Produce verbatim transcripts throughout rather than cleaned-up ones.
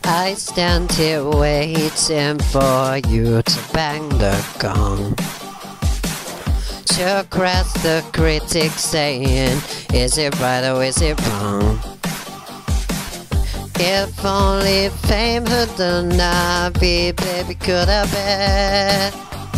I stand here waiting for you to bang the gong, to crash the critic saying, is it right or is it wrong? If only fame had the navi, baby, could I bet?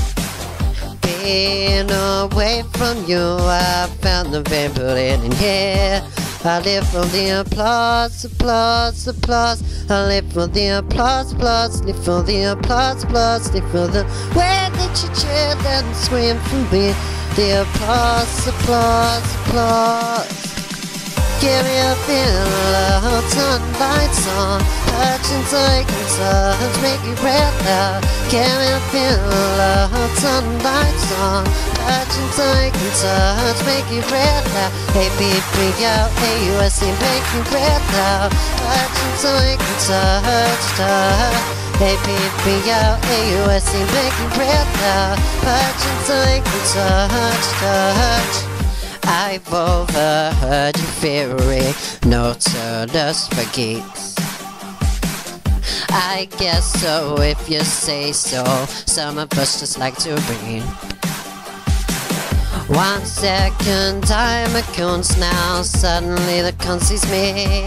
Being away from you, I found the vein, put it in here. I live for the applause, applause, applause. I live for the applause, applause. Live for the applause, applause. Live for the way that you cheer and scream for me. The applause, applause, applause. Give me a feeling, love, turn lights on. Touch until I can touch, make you breath out. Give me a feeling, love, turn lights on. Touch until I can touch, make you breath out. A B B out, A U S C, make you breath out. Touch until I can touch, touch. A B B out, A U S C, make you breath out. Touch until I can touch, touch. I've overheard you fearing no turtles for geeks. I guess so if you say so. Some of us just like to read. One second I'm a coons now, suddenly the con sees me.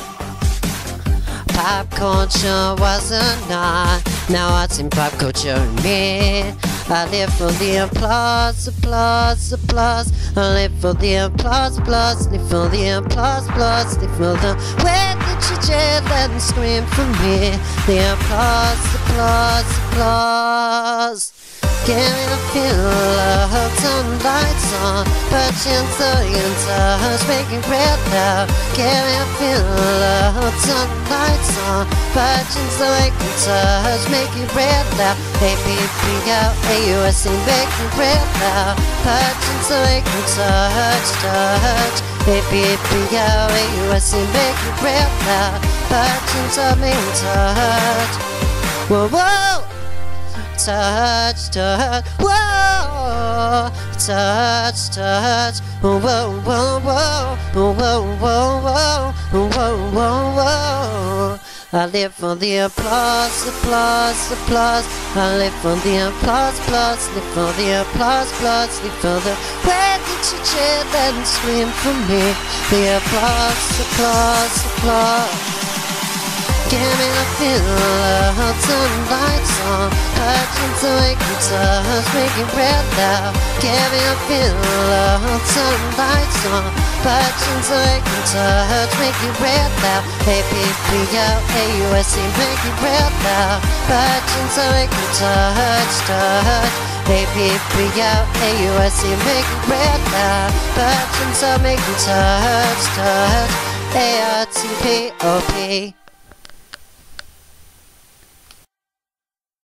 Pop culture wasn't not, now what's in pop culture in me? I live for the applause, applause, applause. I live for the applause, applause. Live for the applause, applause. Live for the way that you yell and scream for me. The applause, applause, applause. Give me the feel of turn lights on. Put your so you can touch, make it red out. Give me a feel of turn lights on. Put your so you can touch, make it red out. A B B out, A U S C, make it red out. Put your so you can touch, touch. A B B out, A U S C, make it red out. Put your so make it touch. Whoa, whoa. Touch, touch, whoa, touch, touch, whoa, whoa, whoa, whoa, whoa, whoa, whoa, whoa, whoa. I live for the applause, applause, applause. I live for the applause, applause. Live for the applause, applause. Live for the way that you cheer and scream for me. The applause, applause, applause. Give me the feel of turn lights on. Touch until I can touch, make it red out. Give me a feel of turn lights on. Touch until I can touch, make it red out. A B B out, A U S C, make it red out. Touch until I can touch, touch. A B B out, A U S C, make it red out. Touch until I can touch, touch. A R T P O P.